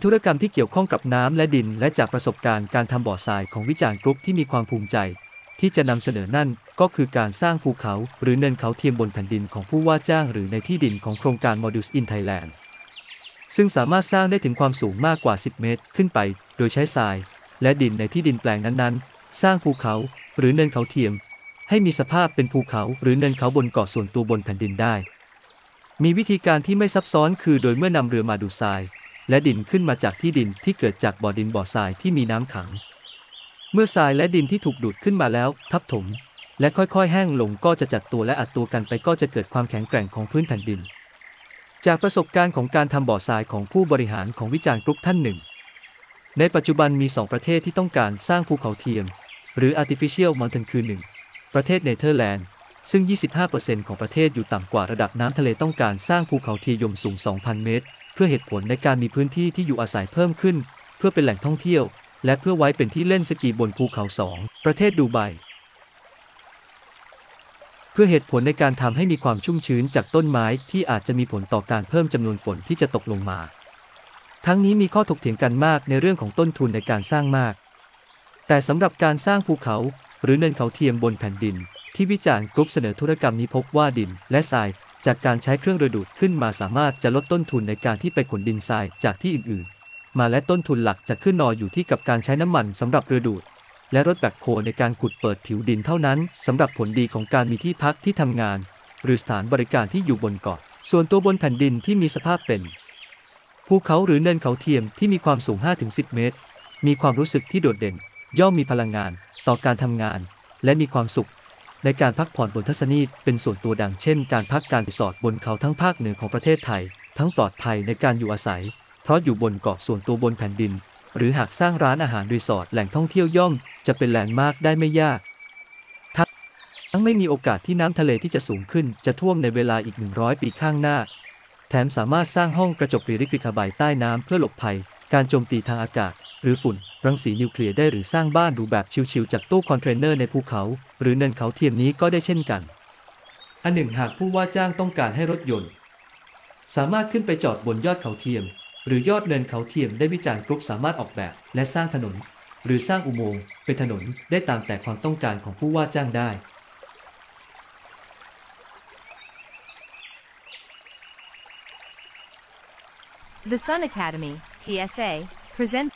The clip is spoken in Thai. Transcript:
ธุรกรรมที่เกี่ยวข้องกับน้ำและดินและจากประสบการณ์การทำบ่อทรายของวิจารณ์กรุ๊ปที่มีความภูมิใจที่จะนำเสนอนั่นก็คือการสร้างภูเขาหรือเนินเขาเทียมบนแผ่นดินของผู้ว่าจ้างหรือในที่ดินของโครงการ Modules in Thailand ซึ่งสามารถสร้างได้ถึงความสูงมากกว่า 10 เมตรขึ้นไปโดยใช้ทรายและดินในที่ดินแปลงนั้นๆสร้างภูเขาหรือเนินเขาเทียมให้มีสภาพเป็นภูเขาหรือเนินเขาบนเกาะส่วนตัวบนแผ่นดินได้มีวิธีการที่ไม่ซับซ้อนคือโดยเมื่อนำเรือมาดูดทรายและดินขึ้นมาจากที่ดินที่เกิดจากบ่อดินบ่อทรายที่มีน้ำขังเมื่อทรายและดินที่ถูกดูดขึ้นมาแล้วทับถมและค่อยๆแห้งลงก็จะจัดตัวและอัดตัวกันไปก็จะเกิดความแข็งแกร่งของพื้นแผ่นดินจากประสบการณ์ของการทำบ่อทรายของผู้บริหารของวิจารณ์กรุ๊ปท่านหนึ่งในปัจจุบันมี2ประเทศที่ต้องการสร้างภูเขาเทียมหรือ artificial mountain คือ 1. ประเทศเนเธอร์แลนด์ซึ่ง 25% ของประเทศอยู่ต่ำกว่าระดับน้ำทะเลต้องการสร้างภูเขาเทียมสูง 2,000 เมตรเพื่อเหตุผลในการมีพื้นที่ที่อยู่อาศัยเพิ่มขึ้นเพื่อเป็นแหล่งท่องเที่ยวและเพื่อไว้เป็นที่เล่นสกีบนภูเขา 2. ประเทศดูไบเพื่อเหตุผลในการทำให้มีความชุ่มชื้นจากต้นไม้ที่อาจจะมีผลต่อการเพิ่มจำนวนฝนที่จะตกลงมาทั้งนี้มีข้อถกเถียงกันมากในเรื่องของต้นทุนในการสร้างมากแต่สำหรับการสร้างภูเขาหรือเนินเขาเทียมบนแผ่นดินที่วิจารณ์กรุ๊ปเสนอธุรกรรมนี้พบว่าดินและทรายจากการใช้เครื่องระดูดขึ้นมาสามารถจะลดต้นทุนในการที่ไปขนดินทรายจากที่อื่นๆมาและต้นทุนหลักจะขึ้นนออยู่ที่กับการใช้น้ำมันสำหรับเรือดูดและรถแบ็คโฮในการขุดเปิดผิวดินเท่านั้นสำหรับผลดีของการมีที่พักที่ทำงานหรือสถานบริการที่อยู่บนเกาะส่วนตัวบนแผ่นดินที่มีสภาพเป็นภูเขาหรือเนินเขาเทียมที่มีความสูง 5-10 เมตรมีความรู้สึกที่โดดเด่นย่อมมีพลังงานต่อการทำงานและมีความสุขในการพักผ่อนบนทัศนียเป็นส่วนตัวดังเช่นการพักการรีสอร์ทบนเขาทั้งภาคเหนือของประเทศไทยทั้งปลอดภัยในการอยู่อาศัยเพราะอยู่บนเกาะส่วนตัวบนแผ่นดินหรือหากสร้างร้านอาหารรีสอร์ทแหล่งท่องเที่ยวย่อมจะเป็นแลนด์มาร์คได้ไม่ยากทั้งไม่มีโอกาสที่น้ำทะเลที่จะสูงขึ้นจะท่วมในเวลาอีก100 ปีข้างหน้าแถมสามารถสร้างห้องกระจกรีคาไบใต้น้ำเพื่อหลบภัยการโจมตีทางอากาศหรือฝุ่นรังสีนิวเคลียร์ได้หรือสร้างบ้านหรูแบบชิลๆจากตู้คอนเทนเนอร์ในภูเขาหรือเนินเขาเทียมนี้ก็ได้เช่นกันอันหนึ่งหากผู้ว่าจ้างต้องการให้รถยนต์สามารถขึ้นไปจอดบนยอดเขาเทียมหรือยอดเนินเขาเทียมได้วิจารณ์กรุ๊ปสามารถออกแบบและสร้างถนนหรือสร้างอุโมงค์เป็นถนนได้ตามแต่ความต้องการของผู้ว่าจ้างได้ The Sun Academy, TSA, presents